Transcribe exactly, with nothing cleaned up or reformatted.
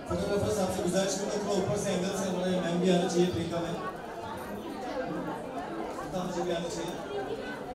Photographer साहब से गुजारिश करूंगा थोड़ा ऊपर से एंगल से हमारे मैम भी आना चाहिए, प्रियंका मैम मुझे भी आना चाहिए।